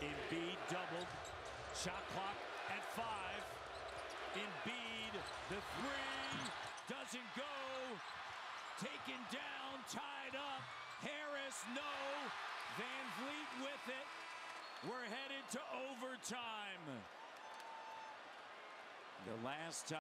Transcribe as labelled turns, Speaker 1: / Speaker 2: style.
Speaker 1: Embiid doubled. Shot clock at 5. Embiid, the three, doesn't go. Taken down, tied up. Harris, no. Van Vliet with it. We're headed to overtime. The last time.